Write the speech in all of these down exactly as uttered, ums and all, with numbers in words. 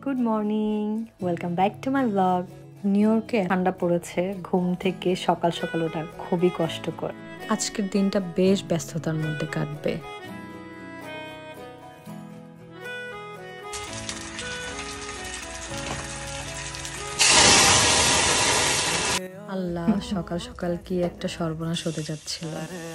Good morning, welcome back to my blog. New ইয়র্কে ঠান্ডা পড়েছে, ঘুম থেকে সকাল সকাল ওঠা খুবই কষ্টকর। আজকের দিনটা বেশ ব্যস্ততার মধ্যে কাটবে। আল্লাহ, সকাল সকাল কি একটা সর্বনাশ হতে যাচ্ছিল।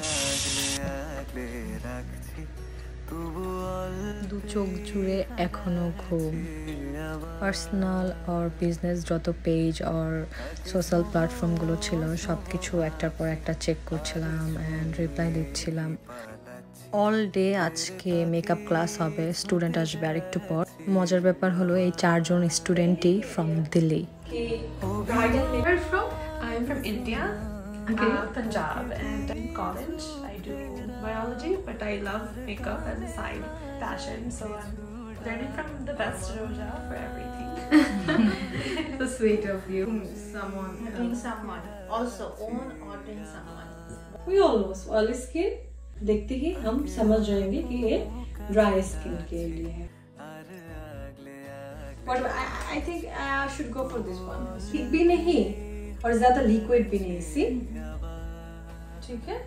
দু চোখ জুড়ে এখনো ঘুম। পার্সোনাল আর বিজনেস যত পেজ আর সোশ্যাল প্ল্যাটফর্মগুলো ছিল সব কিছু একটার পর একটা চেক করছিলাম অ্যান্ড রিপ্লাই দিচ্ছিলাম। অল ডে আজকে মেকআপ ক্লাস হবে, স্টুডেন্ট আসবে আর একটু পর। মজার ব্যাপার হলো এই চারজন স্টুডেন্টই from Delhi. I'm from India, okay. uh, Punjab, and in college I do biology, but I love makeup as a side passion, so I'm learning from the best Roja for everything. So sweet of you. Someone, doing someone, also own or doing someone. We all know oily skin. देखते ही हम समझ जाएंगे कि ये dry skin के लिए है. But I, I think I should go for this one. Thick भी नहीं और ज़्यादा liquid भी नहीं, see? ठीक है?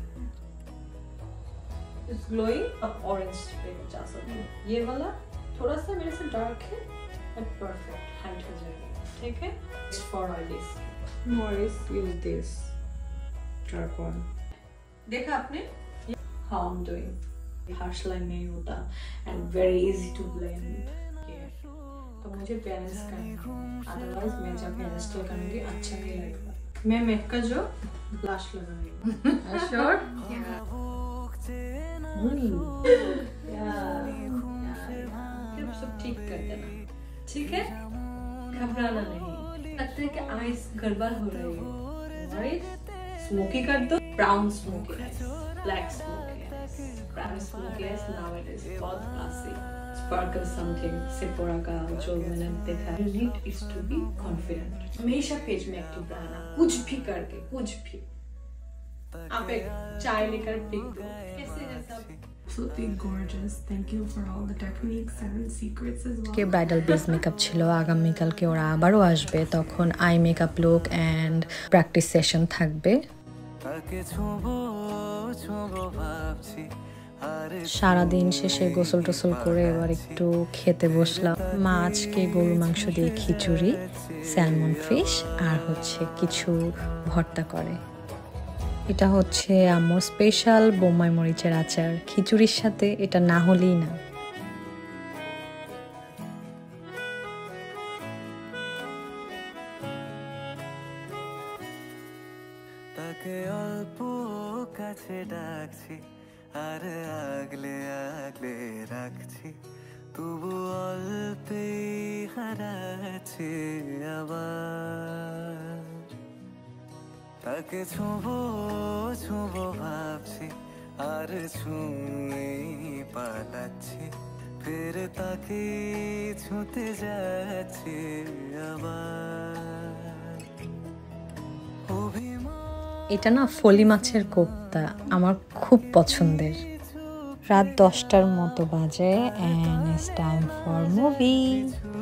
It's glowing और orange पे जा सकते हैं. ये वाला थोड़ा सा मेरे से dark है, but perfect height हो जाएगा. ठीक है? It's for oily skin. Morris, use this dark one. देखा आपने? How I'm doing. Harsh line नहीं होता and very easy to blend. तो मुझे बैलेंस करना, अदरवाइज मैं जब हेयर स्टाइल करूँगी अच्छा नहीं लगेगा। मैं मेक का जो ब्लश लगाऊंगी। Sure? Yeah. फिर सब ठीक कर देना, ठीक है? घबराना नहीं। लगता है कि आईज गड़बड़ हो रही है, राइट? स्मोकी कर दो, brown smoky eyes, black smoky eyes, brown smoky eyes nowadays बहुत क्लासी। Sparkle something, Sephora का जो मैंने देखा है। You need is to be confident. हमेशा पेज में एक्टिव रहना, कुछ भी करके, कुछ भी। आप एक चाय लेकर पिक दो, कैसे जैसा। Absolutely gorgeous. Thank you for all the techniques and secrets as well. কে ব্রাইডাল বেস মেকআপ ছিল, আগামীকালকে ওরা আবারও আসবে, তখন eye makeup look and practice session থাকবে। সারাদিন শেষে গোসল টোসল করে এবার একটু খেতে বসলাম। মা আজকে গরুর মাংস দিয়ে খিচুড়ি, স্যালমন ফিশ আর হচ্ছে কিছু ভর্তা করে। এটা হচ্ছে আম্মুর স্পেশাল বোম্বাই মরিচের আচার, খিচুড়ির সাথে এটা না হলেই না। তাকে অল্প কাছে ডাকছি আর আগলে আগলে রাখছি, তবু অল্পেই হারাচ্ছে আবার। তাকে ছোঁবো ছোঁবো ভাবছি আর ছুঁয়ে পালাচ্ছি, ফের তাকে ছুঁতে যাচ্ছে আবার। এটা না ফলি মাছের কোপ্তা, আমার খুব পছন্দের। রাত দশটার মতো বাজে and it's time for movie.